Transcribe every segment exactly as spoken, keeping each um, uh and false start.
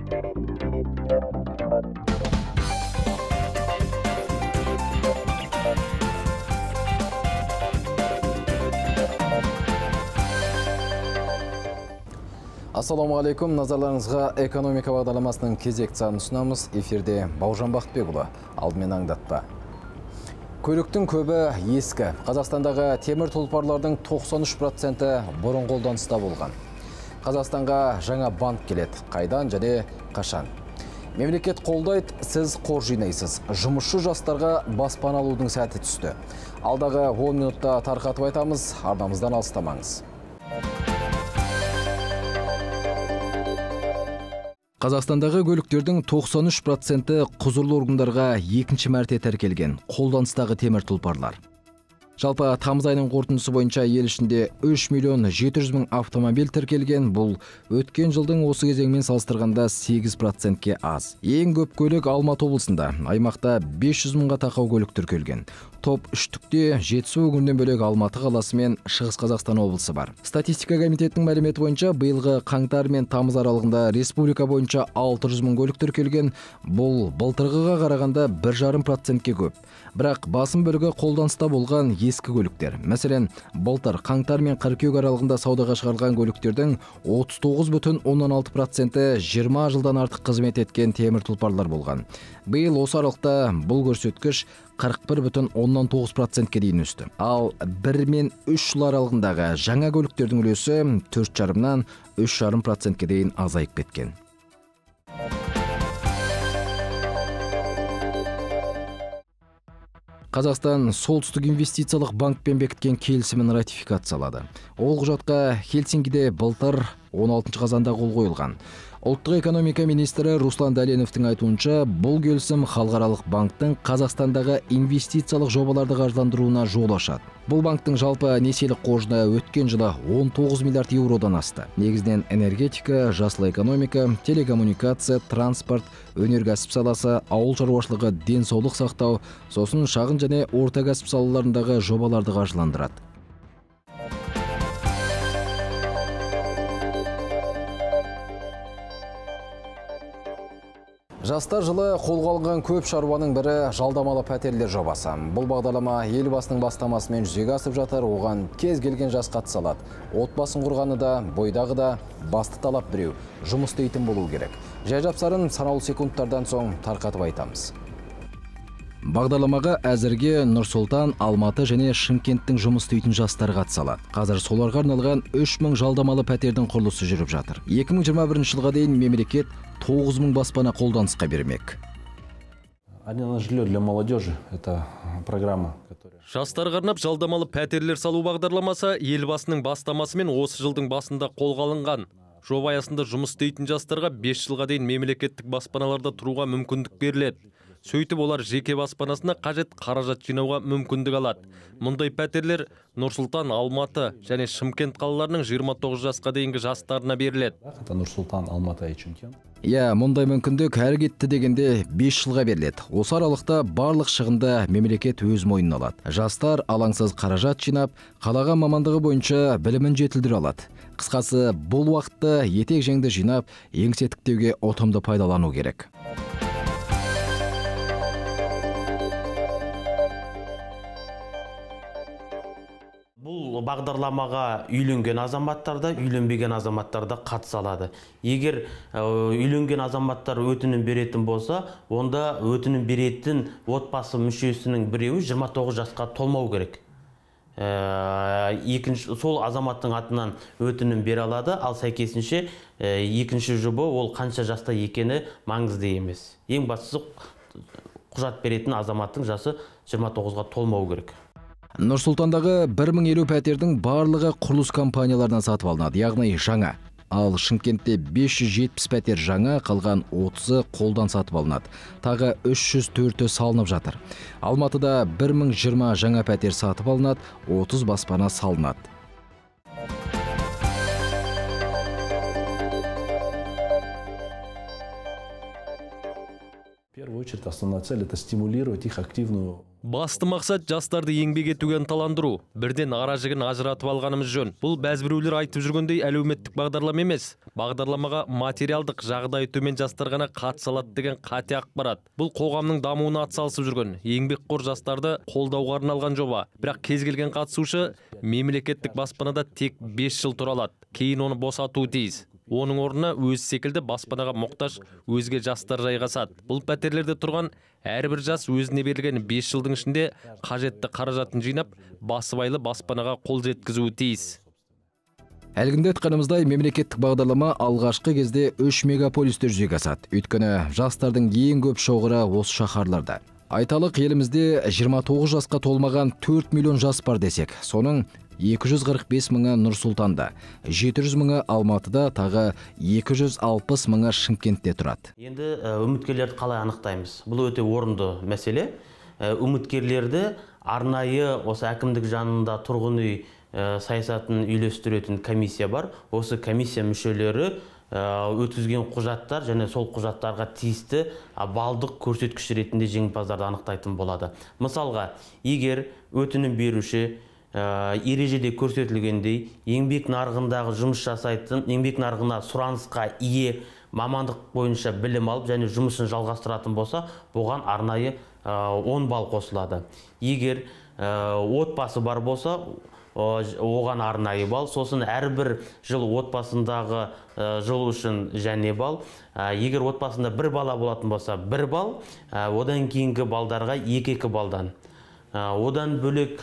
Ассаламу алейкум, назарларыңызға экономика бағдарламасының кезекті санын ұсынамыз. Эфирде Бауыржан Бақытбекұлы, алдымен аңдатпа. Көліктің көбі ескі. Қазақстандағы темір тұлпарлардың тоқсан үш проценті бұрын қолданыста болған. Қазақстанға жаңа банк келеді. Қайдан және қашан? Мемлекет қолдайды, сіз қор жинайсыз. Жұмысшы жастарға баспана алудың сәті түсті. Алдағы он минутта тарқатып айтамыз, арнамыздан алыстамаңыз. Қазақстандағы көліктердің тоқсан үш проценті құзырлы органдарға екінші мәрте тіркелген қолданыстағы темір тұлпарлар. Жалпы тамыз айының қорытындысы бойынша ел ішінде үш миллион жеті жүз мың автомобиль тіркелген. Бұл өткен жылдың осы кезеңмен салыстырғанда сегіз процентке аз. Ең көп көлік Алматы облысында, аймақта бес жүз мыңға тақау көлік тіркелген. Топ үштікте Жетісу өңірінен бөлек Алматы қаласы мен Шығыс Қазақстан облысы бар. Статистика комитетінің мәліметі бойынша биылғы қаңтар мен тамыз аралығында республика бойынша алты жүз мың көлік тіркелген. Бұл былтырғыға қарағанда бір жарым процентке көп. Бірақ басым бөлігі қолданыста болған ескі көліктер. Мәселен, былтыр қаңтар мен қыркүйек аралығында саудаға шығарылған көліктердің отыз тоғыз бүтін оннан алты проценті жиырма жылдан артық қызмет еткен темір тұлпарлар болған. Биыл осы аралықта бұл көрсеткіш қырық бір бүтін оннан тоғыз процентке дейін өсті. Ал бір мен үш жыл аралығындағы жаңа көліктердің үлесі төрт жарымнан үш жарым процентке дейін азайып кеткен. Қазақстан Солтүстік инвестициялық банкпен бекіткен келісімін ратификациялады. Ол құжатқа Хельсинкиде былтыр он алтыншы қазанда қол қойылған. Ұлттық экономика министрі Руслан Дәленовтің айтуынша, бұл келісім халықаралық банктың Қазақстандағы инвестициялық жобаларды қаржыландыруына жол ашады. Бұл банктың жалпы несиелік қоржыны өткен жылы он тоғыз миллиард еуродан асты. Негізінен энергетика, жасыл экономика, телекоммуникация, транспорт, өнеркәсіп саласы, ауыл шаруашылығы, денсаулық сақтау, сосын шағын және орта кәсіп салаларындағы жобаларды қаржыландырады. Жастар жылы қолға алынған көп шаруаның бірі жалдамалы пәтерлер жобасы. Бұл бағдарлама елбасының бастамасымен жүзеге асып жатыр. Оған кез келген жас қатыса алады. Отбасын құрғаны да, бойдағы да басты талап біреу, жұмыс істейтін болу керек. Жай-жапсарын санаулы секундтардан соң тарқатып айтамыз. Бағдарламаға әзірге Нұр-Сұлтан, Алматы және Шымкенттің жұмыс істейтін жастар қатыса алады. Қазір соларға арналған үш мың жалдамалы пәтердің құрылысы жүріп жатыр. екі мың жиырма бірінші жылға дейін мемлекет тоғыз мың баспана қолданысқа бермек. Арендное жилье для молодежи – это программа, которая... Жастарға арнап жалдамалы пәтерлер салу бағдарламасы елбасының бастамасымен осы жылдың басында қолға алынған. Жоба аясында жұмыс істейтін жастарға бес жылға дейін мемлекеттік баспаналарда тұруға мүмкіндік беріледі. Сөйтіп олар жеке баспанасына қажет қаражат жинауға мүмкіндік алады. Мұндай пәтерлер Нұр-Сұлтан, Алматы және Шымкент қалаларының жиырма тоғыз жасқа дейінгі жастарына беріледі. Это Нұр-Сұлтан, Алматы и Шымкент. Иә, мұндай мүмкіндік әрі кетті дегенде бес жылға беріледі. Осы аралықта барлық шығынды мемлекет өз мойнына алады. Жастар алаңсыз қаражат жинап, қалаған мамандығы бойынша білімін жетілдіре алады. Қысқасы, бұл уақытты етек жеңді жинап, еңсе тіктеуге ұтымды пайдалану керек. Бұл бағдарламаға үйленген азаматтар да, үйленбеген азаматтар да қатыса алады. Егер үйленген азаматтар өтінім беретін болса, онда өтінім беретін отбасы мүшесінің біреуі жиырма тоғыз жасқа толмау керек. Екінші, сол азаматтың атынан өтінім бере алады, ал сәйкесінше екінші жұбы ол қанша жаста екені маңызды емес. Ең бастысы құжат беретін азаматтың жасы жиырма тоғызға толмау керек. Нұр-Сұлтандағы бір мың елу пәтердің барлығы құрылыс компанияларынан сатып алынады, яғни жаңа. Ал Шымкентте бес жүз жетпіс пәтер жаңа, қалған отызы қолдан сатып алынады. Тағы үш жүз төрті салынып жатыр. Алматыда бір мың жиырма жаңа пәтер сатып алынады, отыз баспана салынады. очередь, основная цель – это стимулировать их активную. Басты мақсат жастарды еңбек етуге ынталандыру. Бірден ара жігін ажыратып алғанымыз жөн. Бұл бәзбіреулер айтып жүргендей әлеуметтік бағдарлама емес. Бағдарламаға материалдық жағдайы төмен жастар ғана қатыса алады деген қате ақпарат. Бұл қоғамның дамуына атсалысып жүрген еңбекқор жастарды қолдауға арналған жоба. Бірақ кез келген қатысушы мемлекеттік баспанада тек бес жыл тұра алады. Кейін оны босатуы тиіс. Оның орнына өз секілді баспанаға мұқтаж өзге жастар жайғасады. Бұл пәтерлерде тұрған әрбір жас өзіне берілген бес жылдың ішінде қажетті қаражатын жинап, басыбайлы баспанаға қол жеткізуі тиіс. Әлгінде айтқанымыздай, мемлекеттік бағдарлама алғашқы кезде үш мегаполисте жүзеге асады. Өйткені жастардың ең көп шоғыры осы шаһарларда. Айталық, елімізде жиырма тоғыз жасқа толмаған төрт миллион жас бар десек, соның екі жүз қырық бес мыңы Нұр-Сұлтанда, жеті жүз мыңы Алматыда, тағы екі жүз алпыс мыңы Шымкентте тұрады. Енді үміткерлерді қалай анықтаймыз? Бұл өте орынды мәселе. Үміткерлерді арнайы осы әкімдік жанында тұрғын үй саясатын үйлестіретін комиссия бар. Осы комиссия мүшелері өткізген құжаттар және сол құжаттарға тиісті балдық көрсеткіш ретінде жеңімпаздарды анықтайтын болады. Мысалға, егер өтінім беруші ережеде көрсетілгендей еңбек нарығындағы жұмыс жасайтын, еңбек нарығына сұранысқа ие мамандық бойынша білім алып және жұмысын жалғастыратын болса, бұған арнайы он балл қосылады. Егер отбасы бар болса, оған арнайы балл, сосын әрбір жыл отбасындағы жыл үшін және балл. Егер отбасында бір бала болатын болса, бір балл, одан кейінгі балдарға екі-екі балдан. Одан бөлек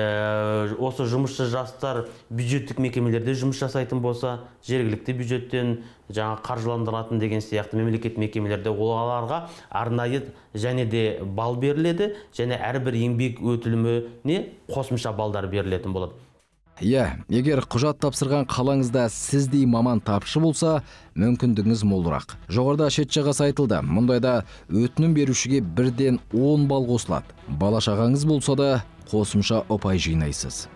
осы жұмысшы жастар бюджеттік мекемелерде жұмыс жасайтын болса, жергілікті бюджеттен жаңа қаржыландырылатын деген сияқты мемлекет мекемелерде оларға арнайы және де балл беріледі, және әрбір еңбек өтіліміне қосымша балдар берілетін болады. Иә, егер құжат тапсырған қалаңызда сіздей маман тапшы болса, мүмкіндігіңіз молырақ. Жоғарыда шет жағасы айтылды. Мұндайда өтінім берушіге бірден он балл қосылады. Бала шағаңыз болса да қосымша ұпай жинайсыз.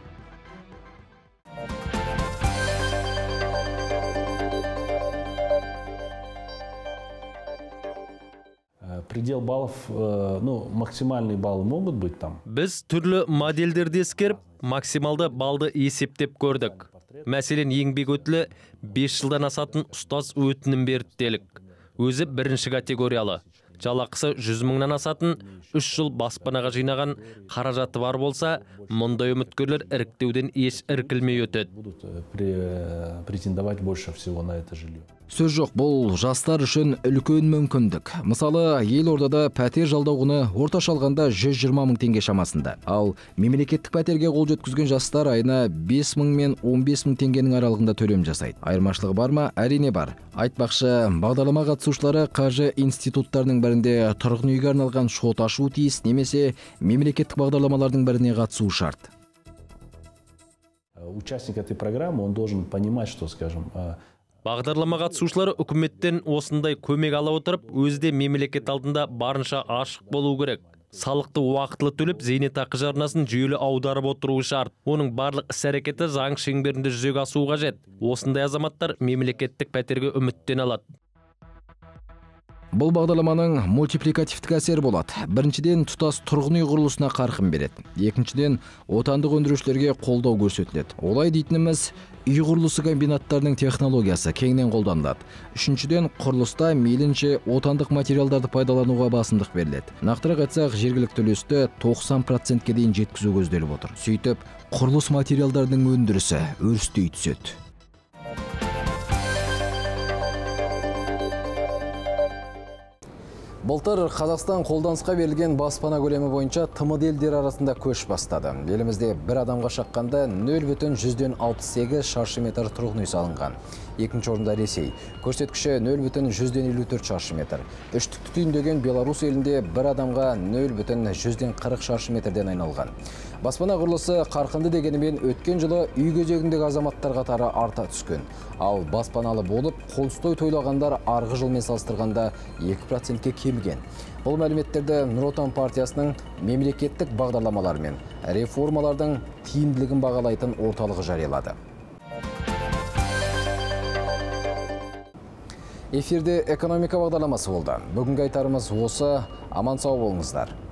Предел баллов, ну, максимальные баллы могут быть там. Біз түрлі модельдерді ескеріп, максималды балды есептеп көрдік. Мәселен, еңбек өтілі бес жылдан асатын ұстаз өтінім берді делік. Өзі бірінші категориялы. Жалақысы жүз мыңнан асатын үш жыл баспанаға жинаған қаражаты бар болса, мұндай үміткерлер іріктеуден еш іркілмей өтеді. Будут претендовать больше всего на это жилье. Сөз жоқ, бұл жастар үшін үлкен мүмкіндік. Мысалы, Елордада пәтер жалдау құны орташа алғанда жүз жиырма мың теңге шамасында. Ал мемлекеттік пәтерге қол жеткізген жастар айына бес мың мен он бес мың теңгенің аралығында төлем жасайды. Айырмашылығы бар ма? Әрине бар. Айтпақшы, бағдарлама қатысушылары қаржы институттарының бірінде тұрғын үйге арналған шот ашу тиіс, немесе мемлекеттік бағдарламалардың біріне қатысуы шарт. Участник этой программы, он должен понимать, что, скажем, Бағдарлама қатысушылары үкіметтен осындай көмек ала отырып, өзде мемлекет алдында барынша ашық болу керек. Салықты уақытылы төлеп, зейнетақы жарнасын жүйелі аударып отыруы шарт. Оның барлық іс-әрекеті заң шеңберінде жүзеге асуы қажет. Осындай азаматтар мемлекеттік пәтерге үміттен алады. Бұл бағдарламаның мультипликативтік әсері болады. Біріншіден, тұтас тұрғын үй құрылысына қарқын береді. Екіншіден, отандық өндірушілерге қолдау көрсетіледі. Олай дейтініміз, үй құрылысы комбинаттарының технологиясы кеңінен қолданылады. Үшіншіден, құрылыста мейлінше отандық материалдарды пайдалануға басымдық беріледі. Нақтырақ айтсақ, жергілікті үлесті тоқсан процентке дейін жеткізу көзделіп отыр. Сөйтіп, құрылыс материалдарының өндірісі өрістей түседі. Былтыр Қазақстан қолданысқа берілген баспана көлемі бойынша тмд елдері арасында көш бастады. Елімізде бір адамға шаққанда нөл бүтін жүзден алпыс сегіз шаршы метр тұрғын үй салынған. Екінші орында Ресей. Көрсеткіші нөл бүтін жүзден елу төрт шаршы метр. Үштікті түйіндеген Беларусь елінде бір адамға нөл бүтін жүзден қырық шаршы метрден айналған. Баспана құрылысы қарқынды дегенімен өткен жылы үй кезегіндегі азаматтар қатары арта түскен. Ал баспаналы болып, қолстой тойлағандар арғы жылмен салыстырғанда екі процентке кеміген. Бұл мәліметтерді Нұр Отан партиясының мемлекеттік бағдарламалар мен реформалардың тиімділігін бағалайтын орталығы жариялады. Эфирде экономика бағдарламасы болды. Бүгінгі айтарымыз осы. Аман сау болыңыздар.